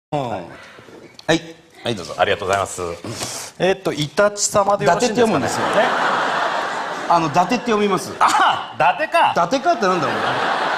はい、はい、どうぞ。 ありがとうございます。イタチ様でよろしいんですかね。 伊達って読むんですよ。伊達って読みます。 あ、伊達か。 伊達かってなんだろう。